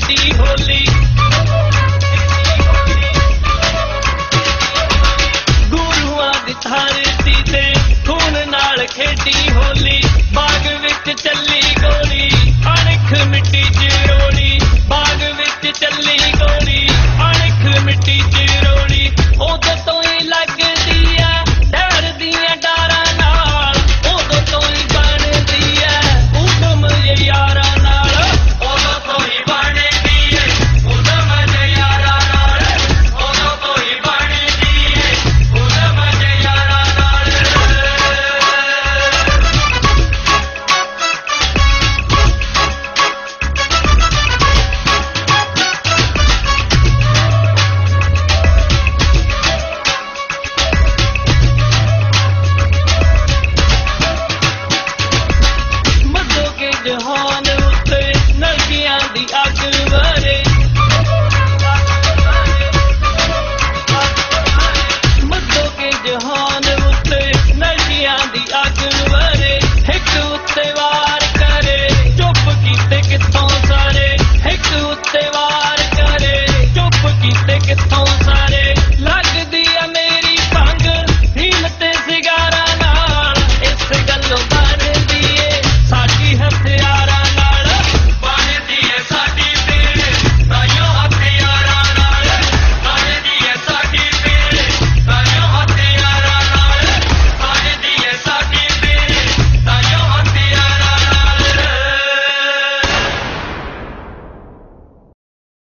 खेडी होली गुरुआं दी धरती ते खून नाल खेडी होली बाग विच चली गोली अणख मिट्टी च रोली बाग विच चली गोली अणख मिट्टी च रोली उदों तो ही लगदी है डर दियां डारां नाल उदों तो ही बनदी है उदम यारां नाल उदों तो ही बनदी है उदम यारां नाल उदों तो ही बनदी है उदम यारां नाल मदों के जहान उत्ते नलकियां दी अग